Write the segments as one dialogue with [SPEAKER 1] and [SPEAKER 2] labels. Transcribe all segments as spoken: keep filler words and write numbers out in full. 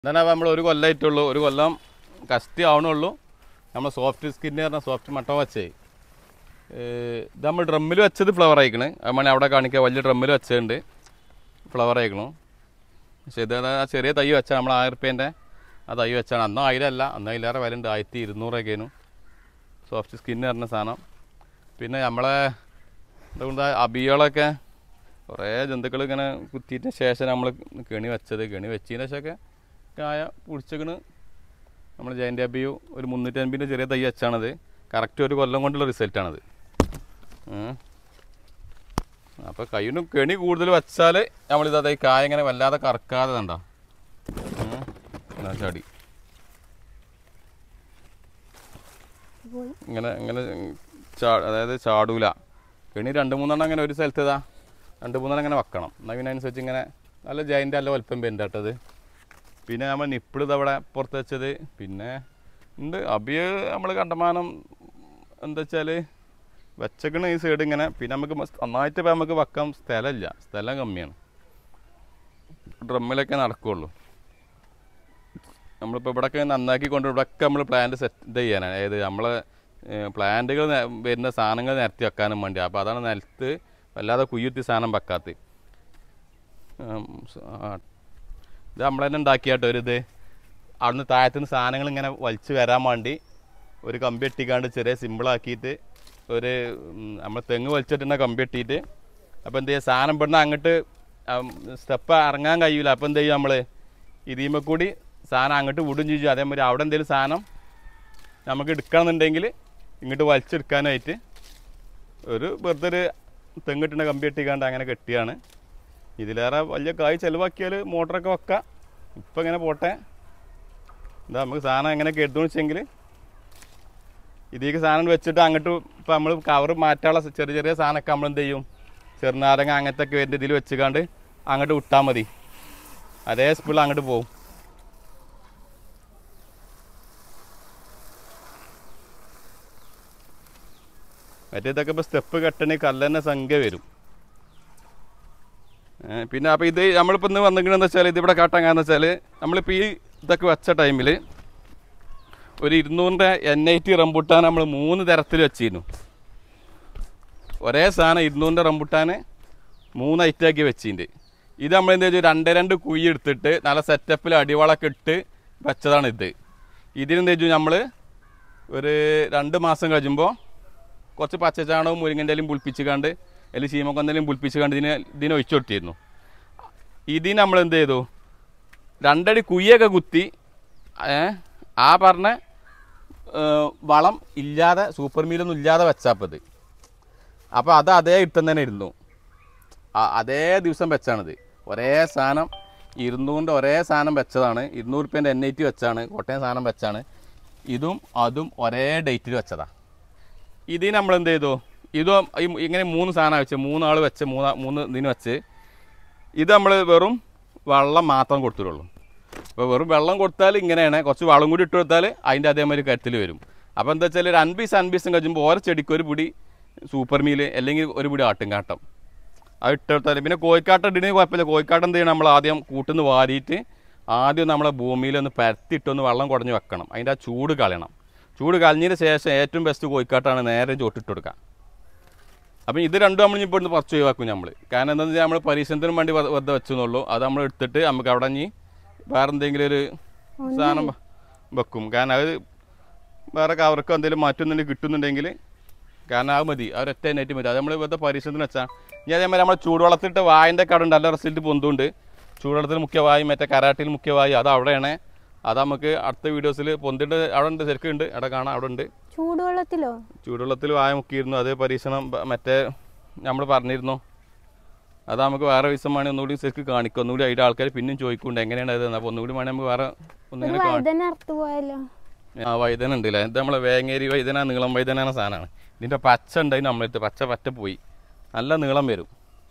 [SPEAKER 1] എന്നാൽ നമ്മൾ ഒരു കൊല്ലമായിട്ടുള്ളൂ, ഒരു കൊല്ലം കഷ്ടി ആവണുള്ളൂ. നമ്മൾ സോഫ്റ്റ് സ്കിന്ന് പറഞ്ഞാൽ സോഫ്റ്റ് മട്ട വച്ചേ ഇത് നമ്മൾ ഡ്രമ്മിൽ വെച്ചത് ഫ്ലവർ അയക്കണ്. നമ്മൾ അവിടെ കാണിക്കുക വലിയ ഡ്രമ്മിൽ വെച്ചതുണ്ട് ഫ്ലവർ അയക്കണു. പക്ഷേ ഇത് ആ ചെറിയ തൈ വെച്ചാൽ നമ്മൾ ആയിരം റുപ്യേൻ്റെ ആ തൈ വെച്ചാണ്. അന്നും ആയിരമല്ല, അന്ന് അതിലേറെ വില ഉണ്ട്, ആയിരത്തി ഇരുന്നൂറൊക്കെയാണ് സോഫ്റ്റ് സ്കിന്ന് പറഞ്ഞ സാധനം. പിന്നെ നമ്മളെ എന്തുകൊണ്ട് അബികളൊക്കെ കുറേ ജന്തുക്കൾ ഇങ്ങനെ കുത്തിയതിന് ശേഷം നമ്മൾ കെണി വെച്ചത്. കെണി വെച്ചതിന് ശേഷമൊക്കെ കായ പിടിച്ചേക്കണ്. നമ്മൾ ജയൻ്റ് അബിയു ഒരു മുന്നൂറ്റി അൻപതിൻ്റെ ചെറിയ തൈ വെച്ചാണത്. കറക്റ്റ് ഒരു കൊല്ലം കൊണ്ടുള്ള റിസൾട്ടാണത്. അപ്പോൾ കയ്യിന് കെണി കൂടുതൽ വെച്ചാൽ നമ്മളിത് അതായത് കായ ഇങ്ങനെ വല്ലാതെ കറക്കാതെ കണ്ടോ ചാടി ഇങ്ങനെ ഇങ്ങനെ ചാ അതായത് ചാടൂല. കെണി രണ്ട് മൂന്നെണ്ണം അങ്ങനെ ഒരു സ്ഥലത്ത് ഇതാ രണ്ട് മൂന്നെണ്ണം ഇങ്ങനെ വെക്കണം. എന്നാൽ പിന്നെ അനുസരിച്ച് ഇങ്ങനെ നല്ല ജയൻ്റ് നല്ല വലുപ്പം പെരുണ്ടാട്ടത്. പിന്നെ നമ്മൾ നിപ്പിൾ ഇതവിടെ പുറത്ത് വെച്ചത്. പിന്നെ ഉണ്ട് അബിയ നമ്മൾ കണ്ടമാനം എന്താ വെച്ചാൽ വെച്ചേക്കണ ഈ സൈഡ് ഇങ്ങനെ. പിന്നെ നമുക്ക് നന്നായിട്ട് ഇപ്പോൾ നമുക്ക് വെക്കാൻ സ്ഥലമില്ല, സ്ഥലം കമ്മിയാണ്. ഡ്രമ്മിലൊക്കെ നടക്കുകയുള്ളൂ. നമ്മളിപ്പോൾ ഇവിടെയൊക്കെ നന്നാക്കി കൊണ്ട് ഇവിടെയൊക്കെ നമ്മൾ പ്ലാന്റ് സെറ്റ് ഇത് ചെയ്യാനാണ്. അതായത് നമ്മൾ പ്ലാന്റുകൾ വരുന്ന സാധനങ്ങൾ നിരത്തി വെക്കാനും വേണ്ടി. അപ്പോൾ അതാണ് നിലത്ത് വല്ലാതെ കുയ്യുത്തി സാധനം വെക്കാത്ത. ഇത് നമ്മൾ തന്നെ ഉണ്ടാക്കിയാട്ടോ ഒരു ഇത് അവിടുന്ന് താഴത്തുനിന്ന് സാധനങ്ങൾ ഇങ്ങനെ വലിച്ച് വരാൻ വേണ്ടി ഒരു കമ്പി ഇട്ടിക്കാണ്ട് ചെറിയ സിമ്പിളാക്കിയിട്ട് ഒരു നമ്മൾ തെങ്ങ് വലിച്ചിട്ടുണ്ട കമ്പി ഇട്ടിട്ട്. അപ്പോൾ എന്ത് ചെയ്യുക, സാധനം ഇവിടുന്ന് അങ്ങോട്ട് സ്റ്റെപ്പ് ഇറങ്ങാൻ കഴിയില്ല. അപ്പോൾ എന്ത് ചെയ്യും, നമ്മൾ ഇതിന്മേൽ കൂടി സാധനം അങ്ങോട്ട് വിടും ചെയ്യും. അതേമാതിരി അവിടെ എന്തെങ്കിലും സാധനം നമുക്ക് എടുക്കണമെന്നുണ്ടെങ്കിൽ ഇങ്ങോട്ട് വലിച്ചെടുക്കാനായിട്ട് ഒരു വെറുതെ ഒരു തെങ്ങിട്ടുന്ന കമ്പി ഇട്ടിക്കാണ്ട് അങ്ങനെ കെട്ടിയാണ്. ഇതിലേറെ വലിയ കായ് ചിലവാക്കിയാൽ മോട്ടറൊക്കെ വെക്കാം. ഇപ്പം ഇങ്ങനെ പോട്ടെ. എന്താ നമുക്ക് സാധനം എങ്ങനെ കെട്ടുമെന്ന് വെച്ചെങ്കിൽ ഇതിലേക്ക് സാധനം വെച്ചിട്ട് അങ്ങോട്ട് ഇപ്പം നമ്മൾ കവർ മാറ്റാനുള്ള ചെറിയ ചെറിയ സാധനമൊക്കെ നമ്മൾ എന്ത് ചെയ്യും, ചെറുനാരങ്ങ അങ്ങനത്തെ ഒക്കെ വരുന്ന ഇതിൽ വെച്ചുകൊണ്ട് അങ്ങോട്ട് വിട്ടാൽ മതി. അതേ സ്പീഡിൽ അങ്ങോട്ട് പോകും. മറ്റേതൊക്കെ ഇപ്പോൾ സ്റ്റെപ്പ് കെട്ടണമെങ്കിൽ കല്ലെന്നെ സംഖ്യ വരും. പിന്നെ അപ്പോൾ ഇത് നമ്മളിപ്പോൾ ഇന്ന് വന്നിരിക്കണമെന്ന് വെച്ചാൽ ഇതിവിടെ കാട്ടാങ്ങാന്ന് വെച്ചാൽ നമ്മളിപ്പോൾ ഈ ഇതൊക്കെ വെച്ച ടൈമിൽ ഒരു ഇരുന്നൂറിൻ്റെ എൻ ഐ ടി റംബുട്ടാൻ നമ്മൾ മൂന്ന് തരത്തിൽ വെച്ചിരുന്നു. ഒരേ സാധനം ഇരുന്നൂറിൻ്റെ റംബുട്ടാൻ മൂന്ന് ഐറ്റാക്കി വെച്ചിട്ടുണ്ട്. ഇത് നമ്മൾ എന്താ വെച്ചാൽ രണ്ട് രണ്ട് കുഴി എടുത്തിട്ട് നല്ല സെറ്റപ്പിൽ അടിവളമൊക്കെ ഇട്ട് വെച്ചതാണ് ഇത്. ഇതിനെന്താ വെച്ചാൽ നമ്മൾ ഒരു രണ്ട് മാസം കഴിയുമ്പോൾ കുറച്ച് പച്ചച്ചാണകവും മുരിങ്ങൻ്റെലും പുളിപ്പിച്ചുകൊണ്ട് അല്ലെങ്കിൽ ചീമക്കൊന്തലും പുളിപ്പിച്ചുകൊണ്ട് ഇതിനെ ഇതിനെ ഒഴിച്ചു കൊടുത്തിരുന്നു. ഇതിന് നമ്മൾ എന്ത് ചെയ്തു, രണ്ടടി കുയ്യൊക്കെ കുത്തി ആ പറഞ്ഞ വളം ഇല്ലാതെ സൂപ്പർ മീലൊന്നും ഇല്ലാതെ വെച്ചാപ്പത്. അപ്പോൾ അത് അതേ ഇട്ടം തന്നെ ഇരുന്നു. അതേ ദിവസം വെച്ചാണിത്. ഒരേ സാധനം ഇരുന്നൂറിൻ്റെ ഒരേ സാധനം വെച്ചതാണ്. ഇരുന്നൂറ് റുപ്യേൻ്റെ എൻ ഐ ടി വെച്ചാണ്, കോട്ടയം സാധനം വെച്ചാണ്. ഇതും അതും ഒരേ ഡേറ്റിൽ വെച്ചതാണ്. ഇതിന് നമ്മൾ എന്ത് ചെയ്തു, ഇതും ഇങ്ങനെ മൂന്ന് സാധനം വെച്ച് മൂന്നാൾ വെച്ച് മൂന്ന് മൂന്ന് ഇതിന് വെച്ച് ഇത് നമ്മൾ വെറും വെള്ളം മാത്രം കൊടുത്തിട്ടുള്ളൂ. അപ്പോൾ വെറും വെള്ളം കൊടുത്താൽ ഇങ്ങനെയാണ്, കുറച്ച് വളം കൂടി ഇട്ട് കൊടുത്താൽ അതിൻ്റെ അതേമാതിരി കരുത്തിൽ വരും. അപ്പോൾ എന്താ വെച്ചാൽ ഒരു അൻപീസ് അൻപീസും കഴിയുമ്പോൾ ഓരോ ചെടിക്ക് ഒരു പിടി സൂപ്പർ മീൽ അല്ലെങ്കിൽ ഒരു പിടി ആട്ടുംകാട്ടം അത് ഇട്ട് കൊടുത്താൽ. പിന്നെ കോഴിക്കാട്ടം ഇടുന്നതിന് കുഴപ്പമില്ല. കോഴിക്കാട്ടം എന്ത് ചെയ്യണം, നമ്മൾ ആദ്യം കൂട്ടുന്ന് വാരിയിട്ട് ആദ്യം നമ്മളെ ഭൂമിയിലൊന്ന് പരത്തിയിട്ടൊന്ന് വെള്ളം കുടഞ്ഞ് വെക്കണം. അതിൻ്റെ ആ ചൂട് കളയണം. ചൂട് കളഞ്ഞതിന് ശേഷം ഏറ്റവും ബെസ്റ്റ് കോഴിക്കാട്ടാണ് നേരെ ചോട്ടിട്ട് കൊടുക്കുക. അപ്പം ഇത് രണ്ടും നമ്മൾ ഇപ്പോൾ ഇവിടുന്ന് പറിച്ച് ഒഴിവാക്കും നമ്മൾ. കാരണം എന്താണെന്ന് വെച്ചാൽ നമ്മൾ പരീക്ഷണത്തിനും വേണ്ടി വെറുതെ വെച്ചെന്നുള്ളൂ. അത് നമ്മൾ എടുത്തിട്ട് നമുക്ക് അവിടെ ഇനി വേറെ എന്തെങ്കിലും ഒരു സാധനം വെക്കും. കാരണം അത് വേറെ കവർക്കോ എന്തെങ്കിലും മാറ്റുന്നുണ്ടെങ്കിൽ കിട്ടുന്നുണ്ടെങ്കിൽ കാരണം അത് മതി, ആ ഒരൊറ്റ നെറ്റ് മതി. അത് നമ്മൾ വെറുതെ പരീക്ഷണത്തിന് വെച്ചാൽ ഇനി അതേമാതിരി നമ്മൾ ചൂടുവെള്ളത്തിട്ട് വായിൻ്റെ കട ഉണ്ട്, നല്ല റിസൾട്ട് പൊന്തുണ്ട്. ചൂടുവെള്ളത്തിൽ മുഖ്യവായി മറ്റേ കരാട്ടിൽ മുഖ്യവായി അത് അവിടെയാണ്. അത് നമുക്ക് അടുത്ത വീഡിയോസിൽ പൊന്തിട്ട് അവിടെ ഉണ്ട്, ശരിക്കും ഉണ്ട്, അവിടെ കാണാം, അവിടെ ഉണ്ട്.
[SPEAKER 2] ചൂടുവെള്ളത്തിലോ? ചൂടുവെള്ളത്തിൽ
[SPEAKER 1] വായ മുക്കിയിരുന്നു. അത് പരീക്ഷണം മറ്റേ നമ്മൾ പറഞ്ഞിരുന്നു. അത് നമുക്ക് വേറെ ദിവസം വേണമെങ്കിൽ ഒന്നുകൂടി ശരിക്കും കാണിക്കും. ഒന്നുകൂടി അതിൻ്റെ ആൾക്കാർ പിന്നെയും ചോദിക്കുന്നുണ്ട് എങ്ങനെയാണ് അത്. അപ്പോൾ ഒന്നുകൂടി വേണമെങ്കിൽ നമുക്ക് വേറെ ഒന്നിങ്ങനെ ആ വൈദന ഉണ്ട് അല്ലേ. ഇത് നമ്മളെ വേങ്ങേരി വൈദന, നീളം വൈദന സാധനമാണ്. ഇതിൻ്റെ പച്ച ഉണ്ട്, അതിന് നമ്മളെടുത്ത് പച്ച പറ്റ പോയി നല്ല നീളം വരും.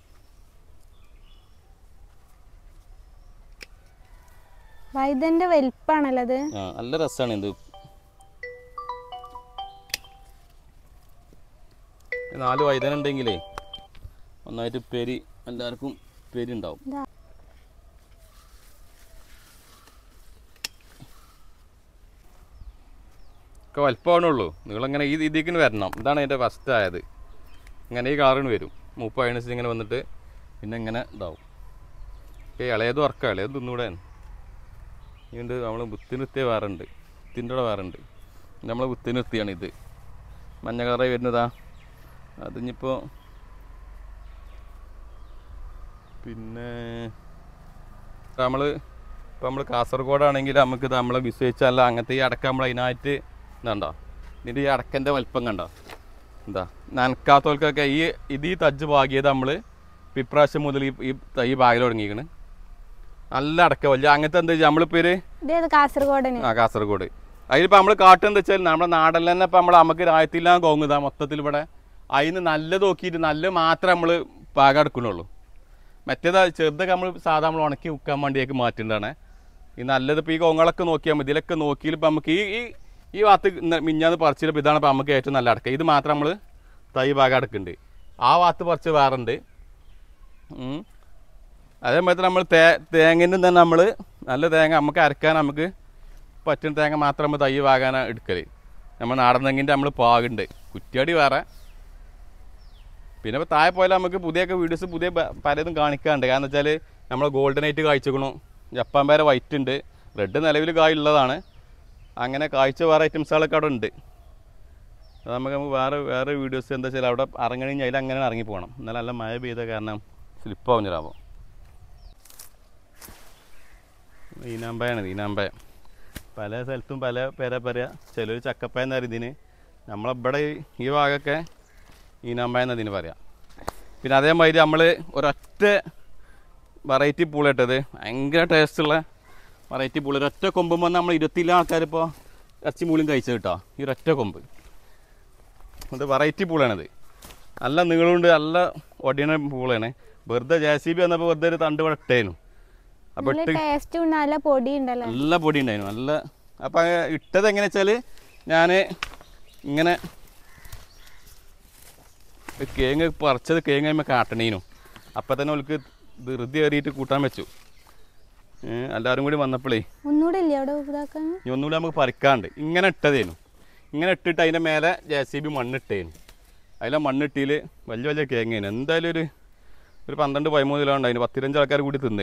[SPEAKER 2] വൈദന്റെ വലിപ്പാണല്ലോ അത്.
[SPEAKER 1] ആ നല്ല രസമാണ് ഇത്. നാല് വൈദന ഉണ്ടെങ്കിലേ ഒന്നായിട്ട് പെരി എല്ലാവർക്കും പേരുണ്ടാവും. ഒക്കെ വലിപ്പമാണുള്ളൂ. നിങ്ങളിങ്ങനെ ഈ രീതിക്ക് വരണം. ഇതാണ് അതിൻ്റെ ഫസ്റ്റ് ആയത്. ഇങ്ങനെ ഈ കളറിന് വരും. മൂപ്പ് അയണിച്ച് ഇങ്ങനെ വന്നിട്ട് പിന്നെ ഇങ്ങനെ ഇതാവും. ഓക്കെ, ഇളയത് ഉറക്കാം. ഇളയത് തിന്നൂടെ. ഇതുണ്ട് നമ്മൾ ബുത്തിന് നിർത്തിയ വേറെ ഉണ്ട്. ബുത്തിൻ്റെ കൂടെ വേറെ ഉണ്ട്. നമ്മൾ ബുത്തിന് നിർത്തിയാണ് ഇത്. മഞ്ഞ കളറായി വരുന്നതാ. അതിനിപ്പോൾ പിന്നെ നമ്മൾ ഇപ്പോൾ നമ്മൾ കാസർഗോഡാണെങ്കിൽ നമുക്ക് ഇത് നമ്മളെ വിശ്വസിച്ചല്ല അങ്ങനത്തെ ഈ അടക്ക നമ്മൾ അതിനായിട്ട് ഇതുണ്ടോ, ഇതിൻ്റെ ഈ അടക്കൻ്റെ വലിപ്പം കണ്ടോ എന്താ നനക്കാത്തവർക്കൊക്കെ ഈ ഇത് ഈ തജ്ജ് പാകിയത് നമ്മൾ ഇപ്രാവശ്യം മുതൽ ഈ ഈ തൈ പാകൽ തുടങ്ങിയിരിക്കണ്. നല്ല അടക്ക വലിയ അങ്ങനത്തെ എന്താ വെച്ചാൽ നമ്മളിപ്പോൾ ഒരു
[SPEAKER 2] കാസർഗോഡ്
[SPEAKER 1] ആ കാസർഗോഡ് അതിലിപ്പോൾ നമ്മൾ കാട്ടെന്ന് വെച്ചാൽ നമ്മുടെ നാട്ടിൽ തന്നെ ഇപ്പം നമ്മൾ നമുക്ക് രായത്തില്ല കോങ്ങുതാ മൊത്തത്തിൽ ഇവിടെ അതിന് നല്ലത് നോക്കിയിട്ട് നല്ല മാത്രമേ നമ്മൾ പാകം എടുക്കണുള്ളൂ. മറ്റേത് ചെറുതൊക്കെ നമ്മൾ സാധാ നമ്മൾ ഉണക്കി ഉക്കാൻ വേണ്ടിയൊക്കെ മാറ്റുന്നതാണ്. ഈ നല്ലത് ഇപ്പോൾ ഈ കോങ്ങളൊക്കെ നോക്കിയാൽ മതി. ഇതിലൊക്കെ നോക്കിയാൽ ഇപ്പം നമുക്ക് ഈ ഈ ഈ ഭാഗത്ത് മിഞ്ഞാന്ന് പറിച്ചിട്ട് ഇതാണ് ഇപ്പം നമുക്ക് ഏറ്റവും നല്ല അടക്ക. ഇത് മാത്രം നമ്മൾ തൈ ഭാഗം അടക്കുന്നുണ്ട്. ആ ഭാഗത്ത് പറിച്ച് വേറെ ഉണ്ട്. അതേമാതിരി നമ്മൾ തേ തേങ്ങേൻ്റെ തന്നെ നമ്മൾ നല്ല തേങ്ങ നമുക്ക് അരക്കാൻ നമുക്ക് പറ്റുന്ന തേങ്ങ മാത്രം നമ്മൾ തൈ പാകാനാണ് എടുക്കൽ. നമ്മൾ നാടൻ തെങ്ങിൻ്റെ നമ്മൾ പാകുണ്ട്. കുറ്റിയടി വേറെ. പിന്നെ ഇപ്പോൾ താഴെ പോയാൽ നമുക്ക് പുതിയൊക്കെ വീഡിയോസ് പുതിയ പലതും കാണിക്കാറുണ്ട്. കാരണം വെച്ചാൽ നമ്മൾ ഗോൾഡൻ ആയിട്ട് കായ്ച്ചിക്കണു. ജപ്പാൻ പേര വൈറ്റ് ഉണ്ട്. റെഡ് നിലവിൽ കായ് ഉള്ളതാണ്. അങ്ങനെ കായ്ച്ച വേറെ ഐറ്റംസുകളൊക്കെ അവിടെ ഉണ്ട്. അത് നമുക്ക് നമുക്ക് വേറെ വേറെ വീഡിയോസ് എന്താ വെച്ചാൽ അവിടെ ഇറങ്ങണമെങ്കിൽ അതിൽ അങ്ങനെ ഇറങ്ങി പോകണം. എന്നാലും നല്ല മഴ പെയ്ത കാരണം സ്ലിപ്പാവും ചിലാവും. ഈനാമ്പയാണ് ഈനാമ്പയ. പല സ്ഥലത്തും പല പേരാ പറയുക. ചിലർ ചക്കപ്പായ എന്ന് പറയും ഇതിന്. നമ്മളിവിടെ ഈ ഭാഗമൊക്കെ ഈനാമ്പയ എന്നതിന് പറയാം. പിന്നെ അതേമാതിരി നമ്മൾ ഒരൊറ്റ വെറൈറ്റി പൂളിട്ടത് ഭയങ്കര ടേസ്റ്റുള്ള വെറൈറ്റി പൂളി. ഒരൊറ്റ കൊമ്പും വന്ന് നമ്മൾ ഇരുപത്തില്ല ആൾക്കാരിപ്പോൾ ഇറച്ചി മൂലും കഴിച്ചത് കേട്ടോ. ഈ ഒരൊറ്റ കൊമ്പ് അത് വെറൈറ്റി പൂളാണിത്. നല്ല നീളമുണ്ട്. നല്ല ഒടിയണ പൂളാണ്. വെറുതെ ജെ സി ബി വന്നപ്പോൾ വെറുതെ ഒരു തണ്ട് ഇവിടെ ഇട്ടേനു. അപ്പോൾ ഇട്ട്
[SPEAKER 2] നല്ല പൊടി ഉണ്ടല്ലോ.
[SPEAKER 1] നല്ല പൊടി ഉണ്ടായിരുന്നു നല്ല. അപ്പം ഇട്ടത് എങ്ങനെ വെച്ചാൽ ഞാൻ ഇങ്ങനെ കേങ്ങ് പറിച്ചത് കേങ്ങ് കഴിയുമ്പോൾ കാട്ടണീനു. അപ്പം തന്നെ അവൾക്ക് ധൃതി കയറിയിട്ട് കൂട്ടാൻ വെച്ചു. എല്ലാവരും കൂടി വന്നപ്പോഴേ
[SPEAKER 2] ഒന്നുകൂടെ ഇനി
[SPEAKER 1] ഒന്നുകൂടി നമുക്ക് പറിക്കാണ്ട് ഇങ്ങനെ ഇട്ടതേനു. ഇങ്ങനെ ഇട്ടിട്ട് അതിൻ്റെ മേലെ ജെ സി ബി മണ്ണിട്ടേനു. അതിലെ മണ്ണിട്ടിയിൽ വലിയ വലിയ കേങ്ങേനു. എന്തായാലും ഒരു ഒരു പന്ത്രണ്ട് പതിമൂന്ന് കിലോ ഉണ്ടായിരുന്നു. പത്തിരഞ്ച് ആൾക്കാർ കൂടി തിന്നേ.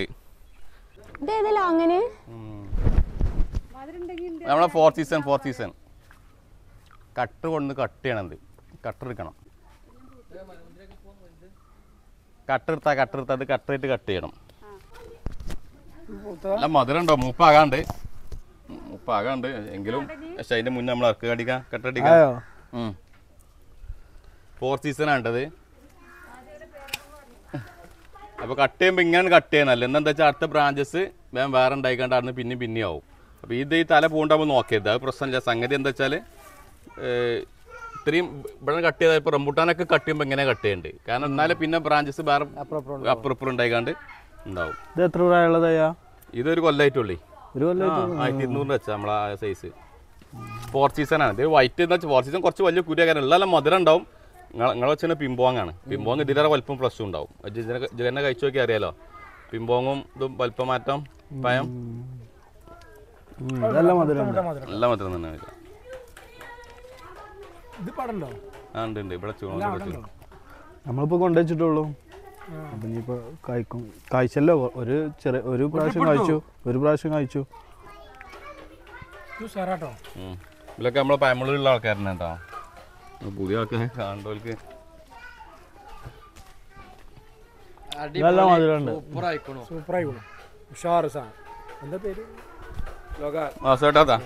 [SPEAKER 1] നമ്മളെ four season four season cutter കൊണ്ട് കട്ട് ചെയ്യണത്. കട്ടർ എടുക്കണം. കട്ടെടുത്താ കട്ടെടുത്താ അത് കട്ടറിട്ട് കട്ട് ചെയ്യണം. നല്ല മധുരം ഉണ്ടോ? മൂപ്പാകാണ്ട് മൂപ്പാകാണ്ട് എങ്കിലും പക്ഷെ അതിന്റെ മുന്നേ നമ്മൾ ഇറക്കുക അടിക്കാം കട്ടടിക്കാം. Four season ആണ്ടത്. അപ്പോൾ കട്ട് ചെയ്യുമ്പോൾ ഇങ്ങനെ കട്ട് ചെയ്യണമല്ലോ. എന്താ വെച്ചാൽ അടുത്ത ബ്രാഞ്ചസ് വേഗം വേറെ ഉണ്ടായിക്കാണ്ട് അവിടുന്ന് പിന്നെയും പിന്നെയും ആവും. അപ്പോൾ ഇത് ഈ തല പൂണ്ടാകുമ്പോൾ നോക്കിയത് അത് പ്രശ്നമില്ല. സംഗതി എന്താ വെച്ചാൽ ഇത്രയും ഇവിടെ കട്ട് ചെയ്താൽ ഇപ്പോൾ റംബൂട്ടാനൊക്കെ കട്ട് ചെയ്യുമ്പോൾ ഇങ്ങനെ കട്ട് ചെയ്യുന്നുണ്ട്. കാരണം എന്നാലും പിന്നെ ബ്രാഞ്ചസ് വേറെ അപ്പുറപ്പുറം ഉണ്ടായിക്കാണ്ട് ഉണ്ടാവും.
[SPEAKER 3] ഇത് എത്ര പ്രായമുള്ളതാ?
[SPEAKER 1] ഇതൊരു കൊല്ലമായിട്ടുള്ളേ.
[SPEAKER 3] ഒരു കൊല്ലം
[SPEAKER 1] ആയിരത്തി ഇരുന്നൂറ് വെച്ചാൽ നമ്മളെ ആ സൈസ് ഫോർ സീസൺ ആണ്. ഇത് വൈറ്റ് എന്ന് വെച്ചാൽ ഫോർ സീസൺ കുറച്ച് വലിയ കുരിയാകാരം ഉള്ള മധുരം ഉണ്ടാവും. നിങ്ങൾ നിങ്ങൾ വെച്ചാൽ പിമ്പോങ്ങാണ്. പിമ്പോങ് ഇതിലേറെ വലിപ്പം പ്ലസ് ഉണ്ടാവും. ജഗന്നെ കഴിച്ചു നോക്കി അറിയാലോ. പിമ്പോങ്ങും ഇതും വലിപ്പം മാറ്റം പയം
[SPEAKER 3] നല്ല മധുരം
[SPEAKER 1] നല്ല മധുരം തന്നെ. ആ ഉണ്ട് ഉണ്ട്. ഇവിടെ ചൂട്
[SPEAKER 3] നമ്മളിപ്പോൾ കൊണ്ടുവച്ചിട്ടുള്ളൂ. അപ്പം ഇനിയിപ്പോൾ കഴിക്കും. കഴിച്ചല്ലോ. ഒരു ചെറിയ ഒരു പ്രാവശ്യം കഴിച്ചു ഒരു പ്രാവശ്യം കഴിച്ചു
[SPEAKER 1] ഇതിലൊക്കെ നമ്മളെ പയമുള്ളിലുള്ള ആൾക്കാരനെ കേട്ടോ. പുതിയ ആൾക്കാരെ കാണുന്നവർക്ക്
[SPEAKER 3] നല്ല മധുരമുണ്ട്.
[SPEAKER 1] മാസേട്ടാ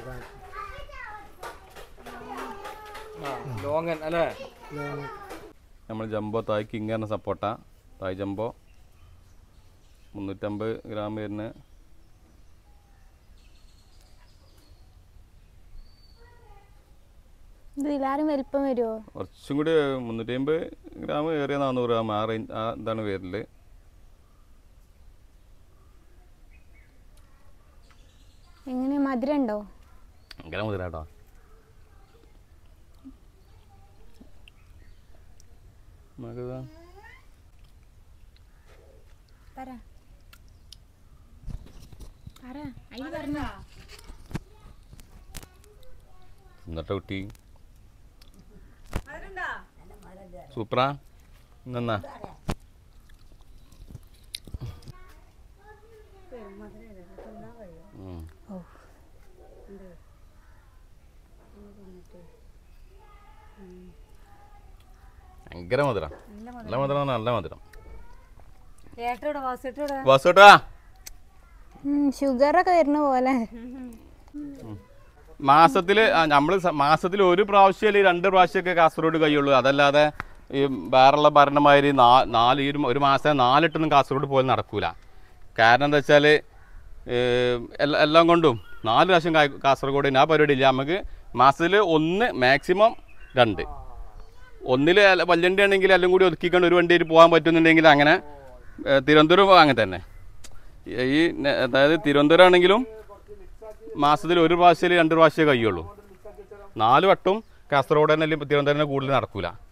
[SPEAKER 1] നമ്മൾ ജംബോ തായ് കിങ് എന്ന സപ്പോട്ട തായ് ജംബോ മുന്നൂറ്റമ്പത് ഗ്രാം വരുന്ന
[SPEAKER 2] വലിപ്പം വരുമോ?
[SPEAKER 1] കുറച്ചും കൂടി മുന്നൂറ്റി അമ്പത് ഗ്രാം ഏറിയ നാന്നൂറ് ഗ്രാം ആ റേഞ്ച് ആ ഇതാണ് വരല്.
[SPEAKER 2] എങ്ങനെ മധുരം ഉണ്ടോ?
[SPEAKER 1] ഭയങ്കര മധുരാട്ടോ. എന്നിട്ട് കുട്ടി സൂപ്പറാ എന്നാ ഭയങ്കര മധുരം നല്ല മധുരം നല്ല മധുരം വാസുട്ടാ
[SPEAKER 2] ഷുഗർ ഒക്കെ വരുന്ന പോലെ.
[SPEAKER 1] മാസത്തില് നമ്മള് മാസത്തിൽ ഒരു പ്രാവശ്യം അല്ലെങ്കിൽ രണ്ട് പ്രാവശ്യമൊക്കെ കാസർഗോഡ് കഴിയുള്ളൂ. അതല്ലാതെ ഈ വേറെയുള്ള ഭരണമാതിരി നാ നാല് ഈ ഒരു മാസം നാലിട്ടൊന്നും കാസർഗോഡ് പോലും നടക്കൂല. കാരണം എന്താ വെച്ചാൽ എല്ലാം കൊണ്ടും നാല് പ്രാവശ്യം കാസർഗോഡ് ആ പരിപാടി ഇല്ല. നമുക്ക് മാസത്തിൽ ഒന്ന് മാക്സിമം രണ്ട്, ഒന്നിൽ വല്ലണ്ടി ആണെങ്കിൽ എല്ലാം കൂടി ഒതുക്കിക്കൊണ്ട് ഒരു വണ്ടിയിൽ പോകാൻ പറ്റുന്നുണ്ടെങ്കിൽ അങ്ങനെ. തിരുവനന്തപുരം അങ്ങനെ തന്നെ. ഈ അതായത് തിരുവനന്തപുരം ആണെങ്കിലും മാസത്തിൽ ഒരു പ്രാവശ്യം രണ്ട് പ്രാവശ്യമേ കഴിയുള്ളൂ. നാല് വട്ടം കാസർഗോഡ് തന്നെ അല്ലെങ്കിൽ തിരുവനന്തപുരം കൂടുതൽ നടക്കൂല.